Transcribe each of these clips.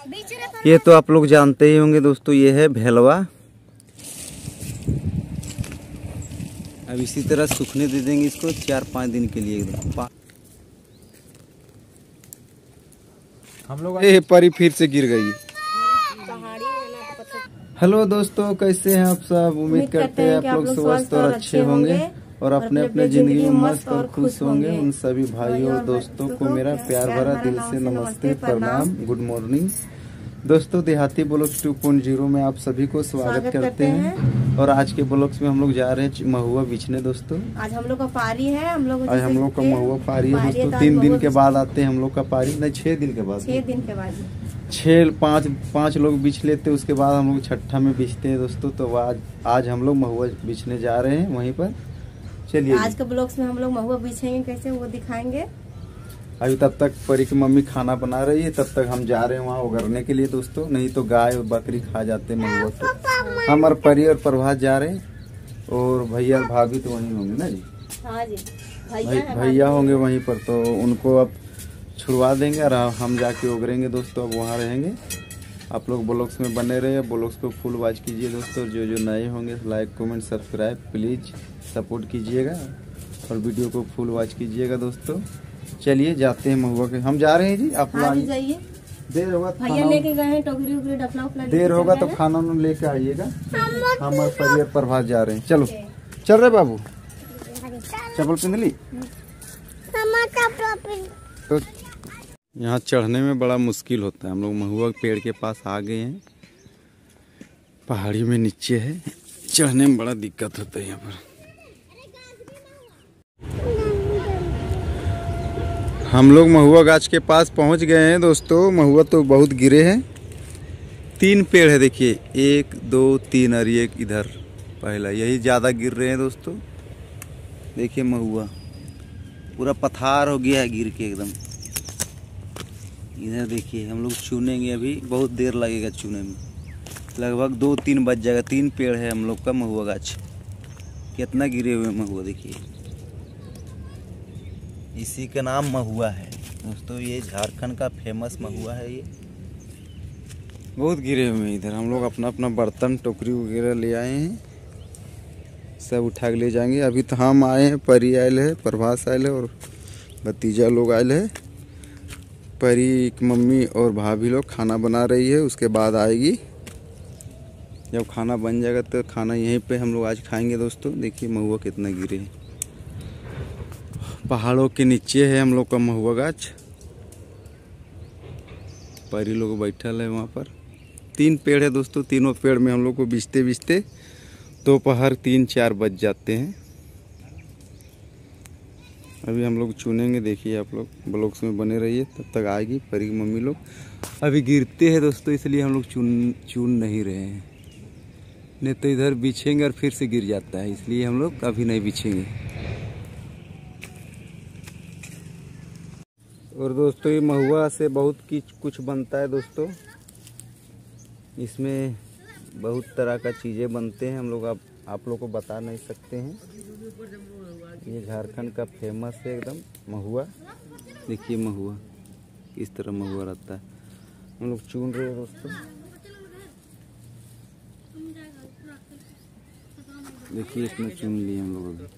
ये तो आप लोग जानते ही होंगे दोस्तों, ये है भेलवा। अब इसी तरह सूखने दे देंगे इसको 4-5 दिन के लिए एकदम। हम लोग परी फिर से गिर गई। हेलो दोस्तों, कैसे हैं आप सब? उम्मीद करते हैं आप लोग स्वस्थ और अच्छे होंगे और अपने अपने जिंदगी में मस्त और खुश होंगे। उन सभी भाइयों और दोस्तों को मेरा प्यार भरा दिल से नमस्ते, प्रणाम, गुड मॉर्निंग। दोस्तों, देहाती ब्लॉग्स 2.0 में आप सभी को स्वागत करते हैं। और आज के ब्लॉग्स में हम लोग जा रहे हैं महुआ बिछने। दोस्तों, आज हम लोग का पारी है। आज हम लोग का महुआ पारी है दोस्तों। 3 दिन के बाद आते हैं हम लोग का पारी, नहीं 6 दिन के बाद। 5 लोग बिछ लेते, उसके बाद हम लोग छठा में बिछते हैं दोस्तों। तो आज हम लोग महुआ बिछने जा रहे हैं वहीं पर। चलिए, आज के ब्लॉग्स में हम लोग महुआ बिछेंगे कैसे वो दिखाएंगे। अभी तब तक परी की मम्मी खाना बना रही है, तब तक हम जा रहे हैं वहाँ उगरने के लिए दोस्तों। नहीं तो गाय और बकरी खा जाते महुआ। तो हम और परी और प्रभात जा रहे हैं, और भैया और भाभी तो वहीं होंगे ना जी? हाँ जी, भैया होंगे वहीं पर, तो उनको अब छुड़वा देंगे और हम जाके उगरेंगे दोस्तों। अब वहाँ रहेंगे। आप लोग ब्लॉग्स में बने रहे, ब्लॉग्स को फुल वॉच कीजिए दोस्तों। जो नए होंगे like comment subscribe please support कीजिएगा और वीडियो को फुल वॉच कीजिएगा दोस्तों। चलिए जाते हैं महुआ के। हम जा रहे हैं जी, आप लोग जाइए। देर होगा, भैया लेके गए हैं टोकरी उकरी डफला उपला। देर होगा तो खाना लेके आइएगा। हम और परिवार प्रभात जा रहे हैं। चलो चल रहे बाबू, चप्पल पहन ली। तो यहाँ चढ़ने में बड़ा मुश्किल होता है। हम लोग महुआ पेड़ के पास आ गए हैं। पहाड़ी में नीचे है, चढ़ने में बड़ा दिक्कत होता है यहाँ पर। हम लोग महुआ गाछ के पास पहुँच गए हैं दोस्तों। महुआ तो बहुत गिरे हैं। 3 पेड़ है, देखिए 1 2 3 और एक इधर पहला, यही ज़्यादा गिर रहे हैं दोस्तों। देखिए महुआ पूरा पथार हो गया है गिर के एकदम। इधर देखिए, हम लोग चुनेंगे, अभी बहुत देर लगेगा चुने में, लगभग 2-3 बज जाएगा। 3 पेड़ है हम लोग का महुआ गाछ। कितना गिरे हुए महुआ देखिए, इसी का नाम महुआ है दोस्तों। ये झारखंड का फेमस महुआ है। ये बहुत गिरे हुए हैं इधर। हम लोग अपना अपना बर्तन टोकरी वगैरह ले आए हैं, सब उठा के ले जाएंगे। अभी तो हम आए हैं, परी आयल है, प्रभास आयल है और भतीजा लोग आयल है। परी की मम्मी और भाभी लोग खाना बना रही है, उसके बाद आएगी। जब खाना बन जाएगा तो खाना यहीं पे हम लोग आज खाएंगे दोस्तों। देखिए महुआ कितना गिरे हैं। पहाड़ों के नीचे है हम लोग का महुआ गाछ। परी लोग बैठल है वहाँ पर। 3 पेड़ है दोस्तों। तीनों पेड़ में हम लोग को बिछते बिछते दोपहर 3-4 बज जाते हैं। अभी हम लोग चुनेंगे। देखिए आप लोग ब्लॉग्स में बने रहिए, तब तक आएगी परी की मम्मी लोग। अभी गिरते हैं दोस्तों, इसलिए हम लोग चुन नहीं रहे हैं, नहीं तो इधर बिछेंगे और फिर से गिर जाता है, इसलिए हम लोग अभी नहीं बिछेंगे। और दोस्तों, ये महुआ से बहुत कुछ बनता है दोस्तों। इसमें बहुत तरह का चीज़ें बनते हैं, हम लोग आप लोग को बता नहीं सकते हैं। ये झारखंड का फेमस है एकदम महुआ। देखिए महुआ किस तरह महुआ रहता है। हम लोग चुन रहे हैं दोस्तों। देखिए इसमें चुन लिए हम लोग अभी।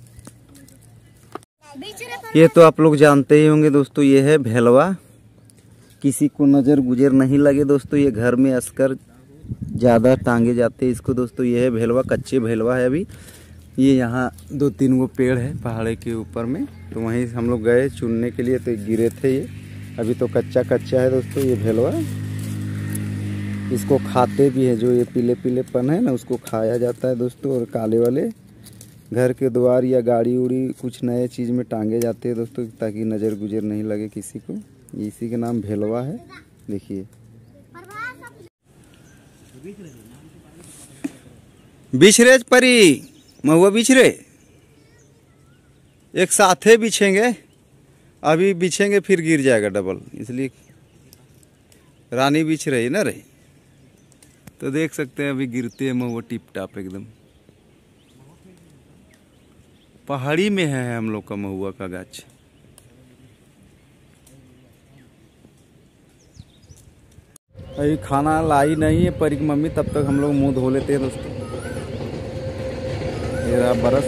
ये तो आप लोग जानते ही होंगे दोस्तों, ये है भेलवा। किसी को नज़र गुजर नहीं लगे दोस्तों, ये घर में असकर ज़्यादा टांगे जाते हैं इसको दोस्तों। ये है भेलवा, कच्चे भेलवा है अभी। ये यहाँ 2-3 वो पेड़ है पहाड़ के ऊपर में, तो वहीं हम लोग गए चुनने के लिए, तो गिरे थे ये। अभी तो कच्चा है दोस्तों ये भेलवा। इसको खाते भी है, जो ये पीले पीलेपन है ना, उसको खाया जाता है दोस्तों। और काले वाले घर के द्वार या गाड़ी उड़ी कुछ नए चीज़ में टांगे जाते हैं दोस्तों, ताकि नज़र गुजर नहीं लगे किसी को। इसी का नाम भेलवा है। देखिए बिछ रहे परी, महुआ बिछ रहे, एक साथे बिछेंगे। अभी बिछेंगे फिर गिर जाएगा डबल, इसलिए रानी बिछ रही ना रही। तो देख सकते हैं अभी गिरते हैं महुआ टिप टाप एकदम। पहाड़ी में है हम लोग का महुआ का गाछ। अभी खाना लाई नहीं है परी की मम्मी, तब तक हम लोग मुंह धो लेते हैं दोस्तों। ये रहा बरस,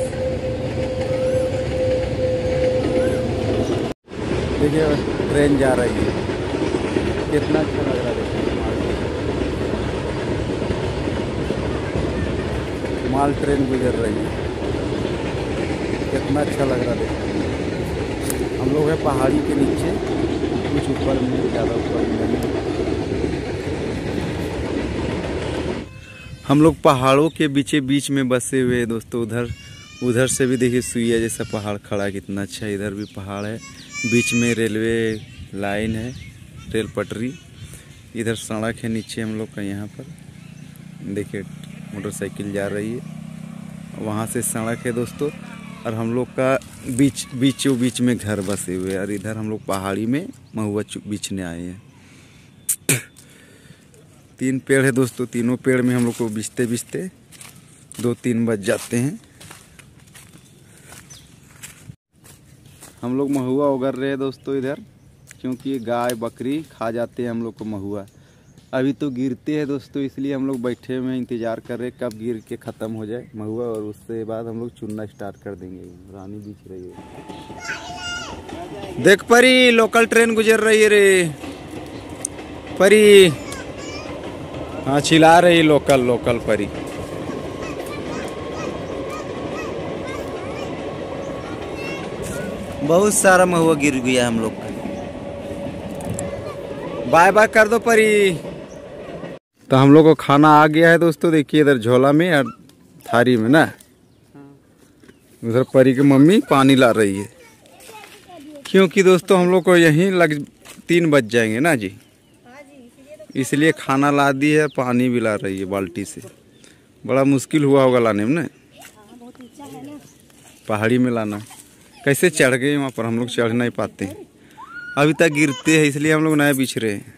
देखिए ट्रेन जा रही है, कितना अच्छा लग रहा है। माल ट्रेन गुजर रही है, कितना अच्छा लग रहा है। हम लोग हैं पहाड़ी के नीचे, कुछ ऊपर में, ज़्यादा ऊपर नहीं। हम लोग पहाड़ों के बीच में बसे हुए हैं दोस्तों। उधर से भी देखिए सुइया जैसा पहाड़ खड़ा है, कितना अच्छा। इधर भी पहाड़ है, बीच में रेलवे लाइन है, रेल पटरी। इधर सड़क है नीचे हम लोग का। यहाँ पर देखिए मोटरसाइकिल जा रही है, वहाँ से सड़क है दोस्तों। और हम लोग का बीच में घर बसे हुए हैं। और इधर हम लोग पहाड़ी में महुआ बीचने आए हैं। 3 पेड़ है दोस्तों, तीनों पेड़ में हम लोग को बीचते 2-3 बज जाते हैं। हम लोग महुआ उगर रहे हैं दोस्तों इधर, क्योंकि गाय बकरी खा जाते हैं हम लोग को महुआ। अभी तो गिरते हैं दोस्तों, इसलिए हम लोग बैठे हुए इंतज़ार कर रहे हैं कब गिर के ख़त्म हो जाए महुआ, और उसके बाद हम लोग चुनना स्टार्ट कर देंगे। रानी बीच रही है, देख परी लोकल ट्रेन गुजर रही है रे परी। हाँ चिल्ला रही लोकल परी। बहुत सारा महुआ गिर गया हम लोग का। बाय बाय कर दो परी। तो हम लोग को खाना आ गया है दोस्तों, देखिए इधर झोला में और थारी में ना। उधर परी की मम्मी पानी ला रही है, क्योंकि दोस्तों हम लोग को यहीं 3 बज जाएंगे ना जी, इसलिए खाना ला दी है, पानी भी ला रही है बाल्टी से। बड़ा मुश्किल हुआ होगा लाने में ना, पहाड़ी में लाना। कैसे चढ़ गए वहाँ पर, हम लोग चढ़ नहीं पाते हैं, अभी तक गिरते हैं, इसलिए हम लोग नए बिछ रहे हैं।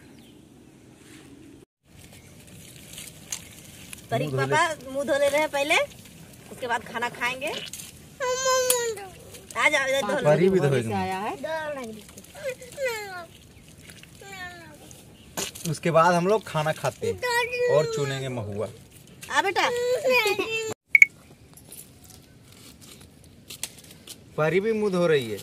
परी पापा मुंह धो ले रहे हैं पहले, उसके बाद खाना खाएंगे। आ जाओ इधर धो। परी भी धोएगा, उसके बाद हम लोग खाना खाते हैं और चुनेंगे महुआ। आ बेटा। परी भी मुंह धो रही है।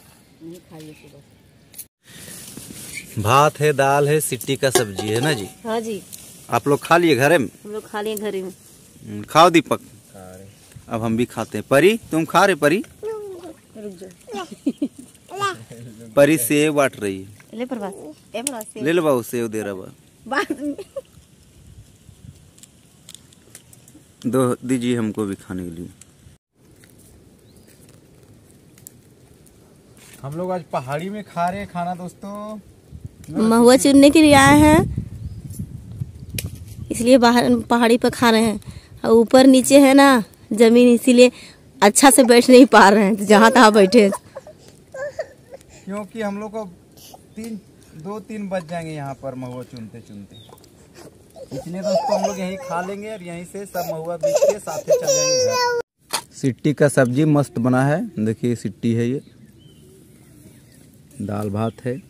भात है, दाल है, सिट्टी का सब्जी है ना जी। हाँ जी। आप लोग खा लिए घरे में? हम लोग खा लिए घरे में। खाओ दीपक। अब हम भी खाते हैं। परी तुम खा रहे? परी रुक जाओ। परी सेव बांट रही है। ले प्रभास, ले लो बाबू, सेव दे रहा बा। दो दीजिए हमको भी खाने के लिए। हम लोग आज पहाड़ी में खा रहे हैं खाना दोस्तों। महुआ चुनने के लिए आए हैं, इसलिए बाहर पहाड़ी पर खा रहे हैं। और ऊपर नीचे है ना जमीन, इसीलिए अच्छा से बैठ नहीं पा रहे हैं, तो जहाँ तहाँ बैठे। क्योंकि हम लोग को 2-3 बज जाएंगे यहाँ पर महुआ चुनते, इसलिए दोस्तों हम लोग यहीं खा लेंगे और यहीं से सब महुआ बीच के साथ चल जाएंगे घर। सिट्टी का सब्जी मस्त बना है, देखिए सिट्टी है ये, दाल भात है।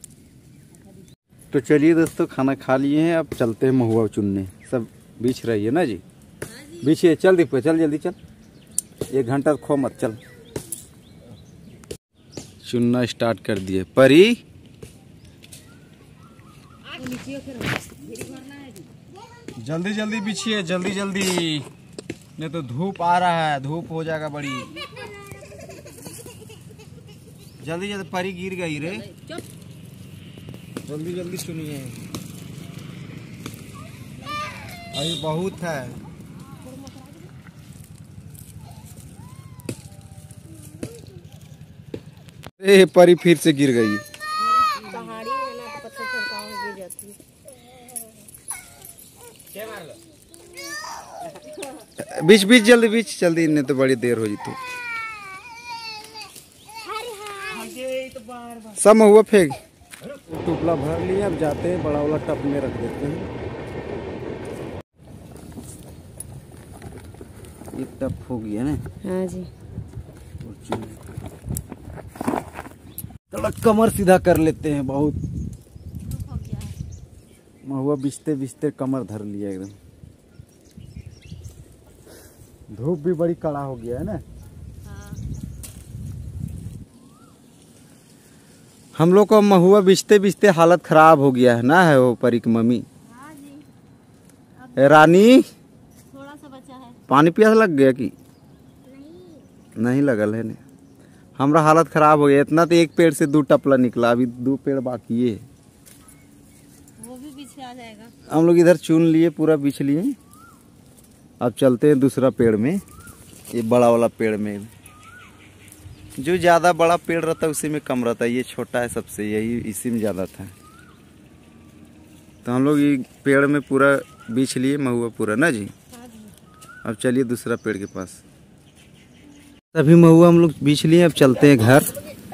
तो चलिए दोस्तों खाना खा लिए हैं, अब चलते हैं महुआ चुनने। सब बीछ रही है ना जी, बीछिए। चल दीपक चल, जल्दी चल, 1 घंटा खो मत, चल। चुनना स्टार्ट कर दिए। परी जल्दी जल्दी बिछिए, जल्दी जल्दी, नहीं तो धूप आ रहा है, धूप हो जाएगा बड़ी। जल्दी जल्दी, परी गिर गई रे, जल्दी जल्दी सुनिए, अभी बहुत है। ए परी फिर से गिर गई। पहाड़ी है ना, तो पत्थर छड़काव में गिर जाती है। बीच बीच जल्दी, बीच जल्दी, नहीं तो बड़ी देर हो जाती। सब महुआ फेंक, टुकड़ा भर लिया। अब जाते हैं, बड़ा वाला टब में रख देते हैं। ये टब हो गया ना। हाँ जी। थोड़ा कमर सीधा कर लेते हैं, बहुत महुआ बिछते बिछते कमर धर लिया एकदम। धूप भी बड़ी कड़ा हो गया है ना। हम लोग को महुआ बिछते बिछते हालत खराब हो गया है ना, है वो परी की मम्मी। हाँ जी। रानी थोड़ा सा बचा है। पानी प्यास लग गया कि नहीं लगल है ने। हमारा हालत खराब हो गया, इतना तो एक पेड़ से 2 टपला निकला, अभी 2 पेड़ बाकी है। वो भी पीछे आ जाएगा। हम लोग इधर चुन लिए, पूरा बिछ लिए। अब चलते हैं दूसरा पेड़ में, ये बड़ा वाला पेड़ में। जो ज़्यादा बड़ा पेड़ रहता है उसी में कम रहता है, ये छोटा है सबसे, यही इसी में ज़्यादा था। तो हम लोग ये पेड़ में पूरा बिछ लिए महुआ पूरा ना जी। अब चलिए दूसरा पेड़ के पास। सभी महुआ हम लोग बिछ लिए, अब चलते हैं घर।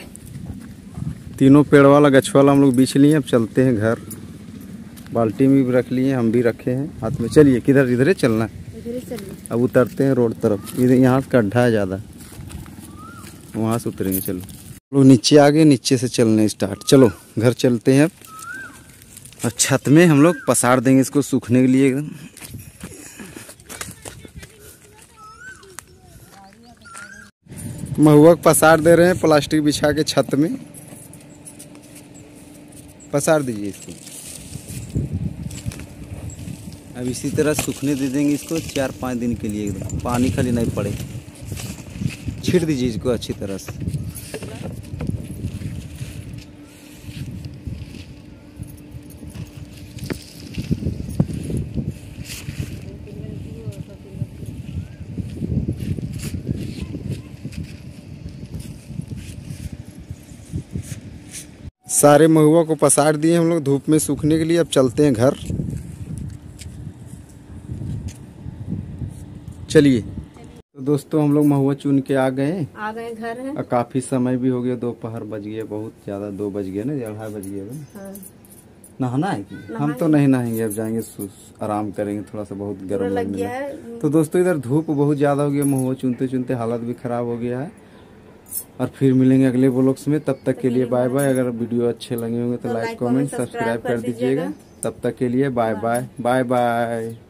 तीनों पेड़ वाला गछ वाला हम लोग बिछ लिए, अब चलते हैं घर। बाल्टी में भी रख लिए, हम भी रखे हैं हाथ में। चलिए किधर, इधर चलना है। अब उतरते हैं रोड तरफ, इधर यहाँ गड्ढा है ज़्यादा, वहाँ से उतरेंगे। चलो लोग नीचे आ गए, नीचे से चलने स्टार्ट। चलो घर चलते हैं अब। और छत में हम लोग पसार देंगे इसको सूखने के लिए एकदम। महुआ पसार दे रहे हैं प्लास्टिक बिछा के छत में। पसार दीजिए इसको। अब इसी तरह सूखने दे देंगे इसको 4-5 दिन के लिए एकदम, पानी खाली नहीं पड़े। छीट दीजिए इसको अच्छी तरह से। सारे महुआ को पसार दिए हम लोग धूप में सूखने के लिए। अब चलते हैं घर। चलिए तो दोस्तों हम लोग महुआ चुन के आ गए घर है। और काफी समय भी हो गया, दोपहर बज गया, बहुत ज्यादा 2 बज गया ना, 2:30 बज गया। हाँ। नहाना है कि हम तो नहीं नहाएंगे, अब जाएंगे आराम करेंगे, थोड़ा सा बहुत गर्म लग गया है। तो दोस्तों इधर धूप बहुत ज्यादा हो गया, महुआ चुनते चुनते हालत भी खराब हो गया है। और फिर मिलेंगे अगले व्लॉग्स में, तब तक के लिए बाय बाय। अगर वीडियो अच्छे लगे होंगे तो लाइक कमेंट सब्सक्राइब कर दीजिएगा। तब तक के लिए बाय बाय बाय बाय।